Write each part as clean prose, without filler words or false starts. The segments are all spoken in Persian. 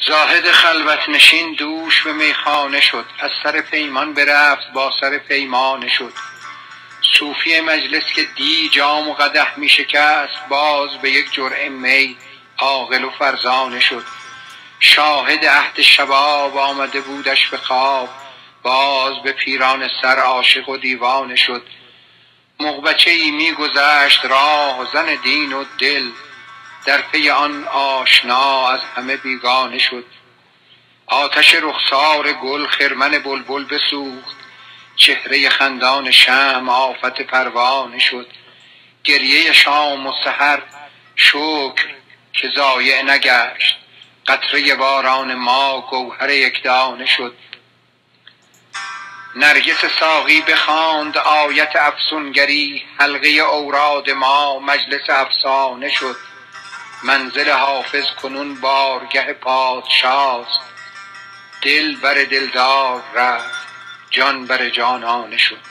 زاهد خلوت نشین دوش به میخانه شد، از سر پیمان برفت با سر پیمانه شد. صوفی مجلس که دی جام و قدح می شکست، باز به یک جرعه می عاقل و فرزانه شد. شاهد عهد شباب آمده بودش به خواب، باز به پیران سر عاشق و دیوانه شد. مغبچه‌ای می گذشت راه زن دین و دل، در پی آن آشنا از همه بیگانه شد. آتش رخسار گل خرمن بلبل بسوخت، چهره خندان شمع آفت پروانه شد. گریه شام و سحر شکر که ضایع نگشت، قطره باران ما گوهر یکدانه شد. نرگس ساقی بخواند آیت افسونگری، حلقه اوراد ما مجلس افسانه شد. منزل حافظ کنون بارگه پادشاست، دل بر دلدار رفت جان بر جانانه شد.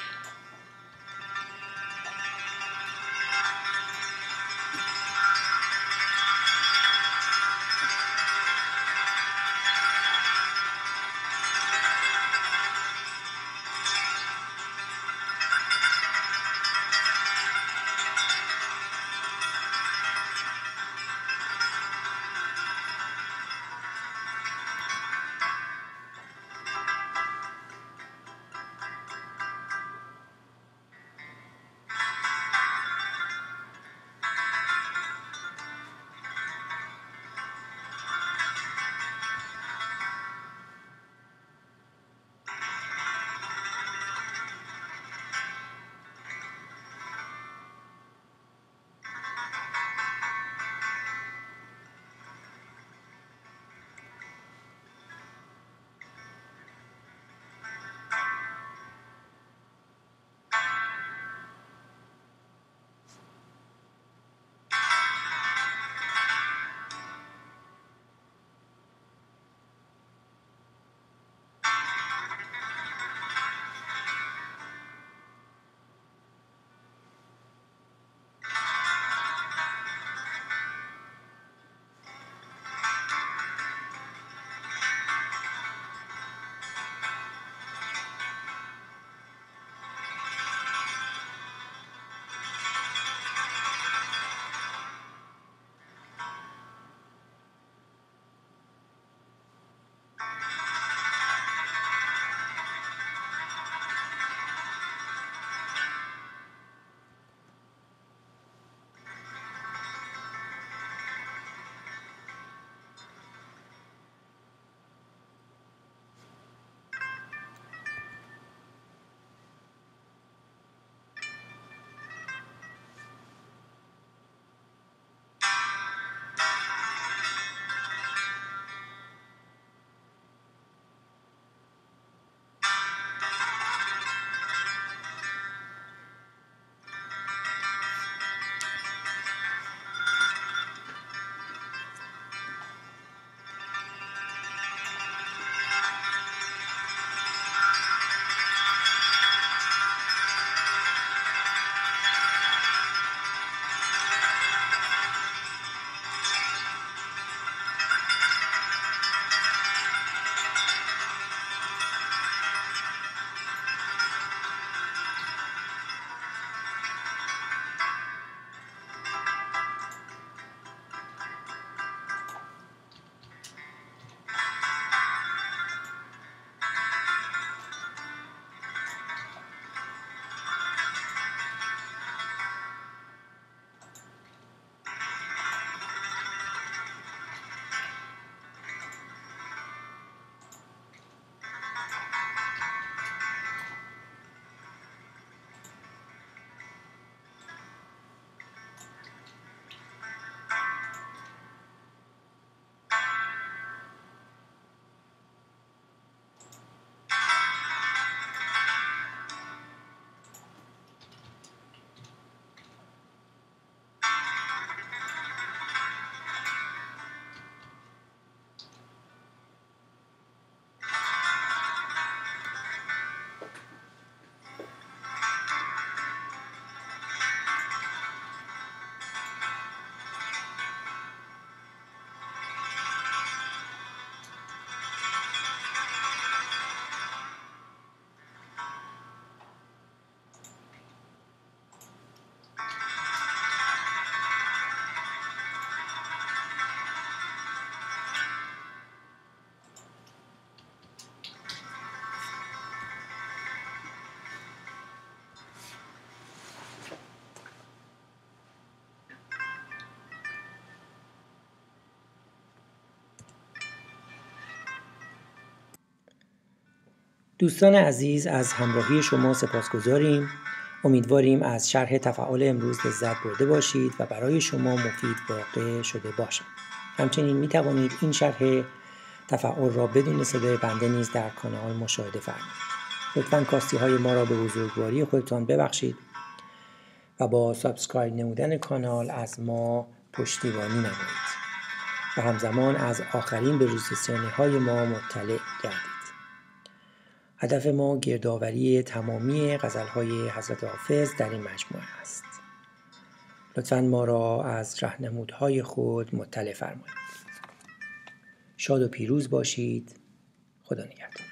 دوستان عزیز، از همراهی شما سپاسگزاریم. امیدواریم از شرح تفعال امروز لذت برده باشید و برای شما مفید واقع شده باشد. همچنین می توانید این شرح تفعال را بدون صدای بنده نیز در کانال مشاهده فرمایید. لطفاً کاستی های ما را به بزرگواری خودتان ببخشید و با سابسکرایب نمودن کانال از ما پشتیبانی نمایید و همزمان از آخرین بروزرسانی های ما مطلع گردید. هدف ما گردآوری تمامی غزل‌های حضرت حافظ در این مجموعه است. لطفاً ما را از راهنمودهای خود مطلع فرمایید. شاد و پیروز باشید. خدا نگهدار.